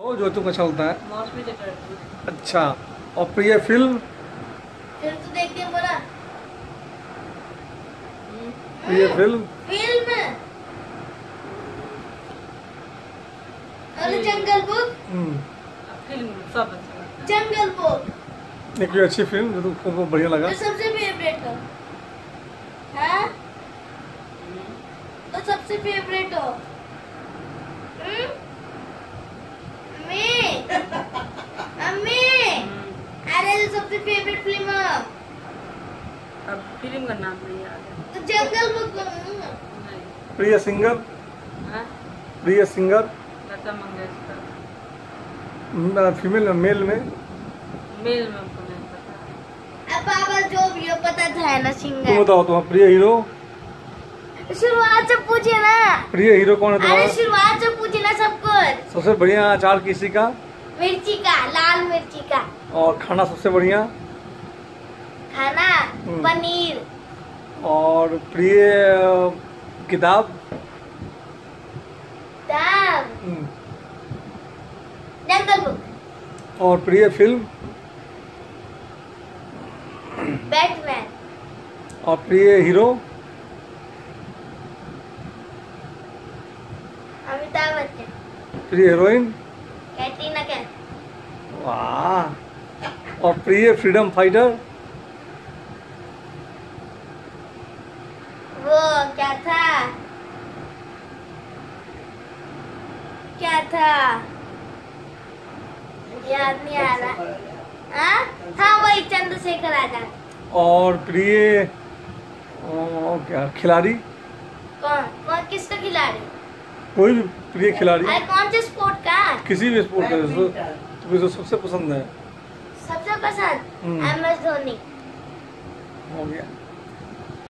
वो जो तुमको अच्छा लगता है। मौसमी चटर्जी। अच्छा, और प्रिय फिल्म? फिल्म तो देखते हैं बोला। प्रिय film? Film Jungle Book. Film सब अच्छा लगता है। जंगल बुक एक कोई अच्छी फिल्म जो तुमको बढ़िया लगा? तो सबसे फेवरेट हो, हाँ? तो सबसे फेवरेट हो। अम्मी अम्मी, अरे तो सबसे फेवरेट फिल्म हो। अब फिल्म का नाम नहीं याद है। तो जंगल बुक। नहीं। प्रिय सिंगर? हाँ? प्रिय singer Lata Mangeshkar. Female male में? मेल में हमको नहीं पता। अब बाबा जो भी हो पता था है ना तुम सिंगर। बताओ तुम्हारा प्रिय हीरो? शुरुआत से पूछे ना। प्रिय हीरो कौन है अरे तुम्हारा? शुरुआत से पूछे ना सब कुछ। सबसे बढ़िया अचार किसी का? मिर्ची का, लाल मिर्ची का। और खाना सबसे बढ़िया? खाना पनीर। और प्रिय किताब? दाम जंगल बुक। और प्रिय फिल्म? बैटमैन। और प्रिय हीरो? अमिताभ बच्चन। प्रिय हीरोइन? कैटरीना कैफ। वाह। और प्रिय फ्रीडम फाइटर? वो क्या था, क्या था याद नहीं आ रहा। हाँ हाँ वही चंद्रशेखर आजाद। और प्रिय क्या खिलाड़ी? कौन कौन किसका खिलाड़ी? कोई भी प्रिय खिलाड़ी अरे कौन से स्पोर्ट का? किसी भी स्पोर्ट का तुम्हें जो सबसे पसंद है? सबसे पसंद MS धोनी। हो गया।